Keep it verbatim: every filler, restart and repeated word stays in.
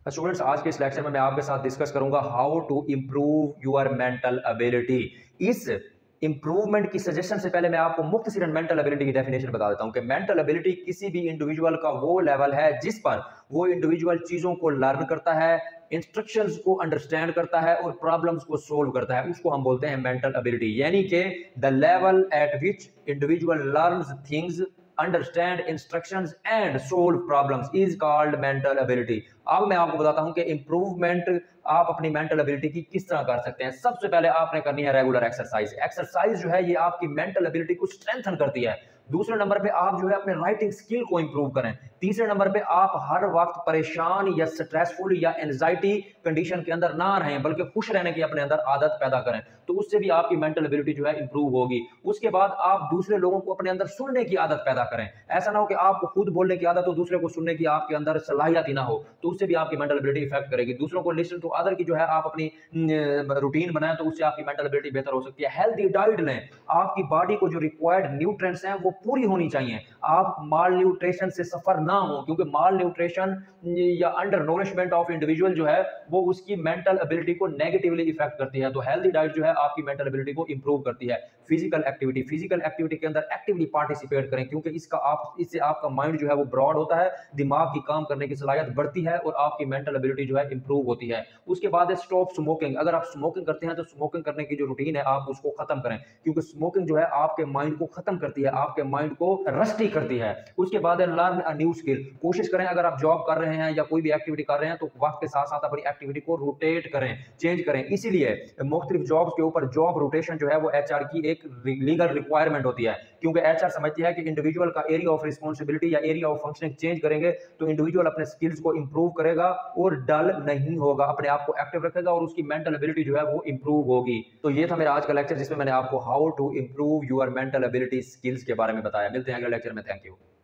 Students, आज के इस लेक्चर में मैं आपके साथ डिस्कस करूंगा how to improve your mental ability. इस इंप्रूवमेंट की सजेशन से पहले मैं आपको मुख्तसरन मेंटल एबिलिटी की डेफिनेशन बता देता हूं कि मेंटल एबिलिटी किसी भी इंडिविजुअल का वो लेवल है जिस पर वो इंडिविजुअल चीजों को लर्न करता है, इंस्ट्रक्शंस को अंडरस्टैंड करता है और प्रॉब्लम्स को सोल्व करता है। उसको हम बोलते हैं मेंटल एबिलिटी, यानी कि the level at which individual learns things, understand instructions and solve problems is called mental ability. अब मैं आपको बताता हूं कि इंप्रूवमेंट आप अपनी मेंटल एबिलिटी की किस तरह कर सकते हैं। सबसे पहले आपने करनी है रेगुलर एक्सरसाइज। एक्सरसाइज जो है ये आपकी मेंटल एबिलिटी को स्ट्रेंथन करती है। दूसरे नंबर पे आप जो है अपने राइटिंग स्किल को इंप्रूव करें। तीसरे नंबर पे आप हर वक्त परेशान या स्ट्रेसफुल या एंजाइटी कंडीशन के अंदर ना रहें, बल्कि खुश रहने की अपने अंदर आदत पैदा करें, तो उससे भी आपकी मेंटल एबिलिटी जो है इंप्रूव होगी। उसके बाद आप दूसरे लोगों को अपने अंदर सुनने की आदत पैदा करें। ऐसा ना हो कि आपको खुद बोलने की आदत हो, दूसरे को सुनने की आपके अंदर सलाहियत ही ना हो, तो उससे भी आपकी मेंटल एबिलिटी इफेक्ट करेगी। दूसरों को लिसन टू अदर की जो है आप अपनी रूटीन बनाएं, तो उससे आपकी मेंटल एबिलिटी बेहतर हो सकती है। हेल्दी डाइट लें, आपकी बॉडी को जो रिक्वायर्ड न्यूट्रिएंट्स हैं वो पूरी होनी चाहिए। आप माल न्यूट्रिशन से सफर ना हो, क्योंकि माल न्यूट्रिशन या अंडर नोरिशमेंट ऑफ इंडिविजुअल जो है वो उसकी मेंटल एबिलिटी को नेगेटिवली इफेक्ट करती है। तो हेल्दी डाइट जो है आपकी मेंटल एबिलिटी को इंप्रूव करती है। फिजिकल एक्टिविटी, फिजिकल एक्टिविटी के अंदर एक्टिवली पार्टिसिपेट करें, क्योंकि इसका आप इससे आपका माइंड जो है वो ब्रॉड होता है, दिमाग की काम करने की सलाहियत बढ़ती है और आपकी मेंटल एबिलिटी जो है इंप्रूव होती है। उसके बाद है स्टॉप स्मोकिंग। अगर आप स्मोकिंग करते हैं तो स्मोकिंग करने की जो रूटीन है आप उसको खत्म करें, क्योंकि स्मोकिंग जो है आपके माइंड को खत्म करती है, आपके माइंड को रस्टी करती है। उसके बाद है लर्न अ न्यू स्किल। कोशिश करें, अगर आप जॉब कर रहे हैं या कोई भी एक्टिविटी कर रहे हैं, तो वक्त के साथ साथ अपनी एक्टिविटी को रोटेट करें, चेंज करें। इसीलिए मुख्तलिफ जॉब्स के ऊपर जॉब रोटेशन जो है वो एचआर की एक लीगल रिक्वायरमेंट होती है, क्योंकि एचआर समझती है कि इंडिविजुअल का एरिया ऑफ रिस्पॉन्सिबिलिटी या एरिया ऑफ फंक्शनिंग चेंज करेंगे तो इंडिविजुअल अपने स्किल्स को इंप्रूव करेगा और डल नहीं होगा, अपने आप को एक्टिव रखेगा और उसकी मेंटल एबिलिटी जो है वो इंप्रूव होगी। तो ये था मेरा आज का लेक्चर, जिसमें मैंने आपको how to improve your mental ability skills के बारे में बताया। मिलते हैं अगले लेक्चर में। Thank you.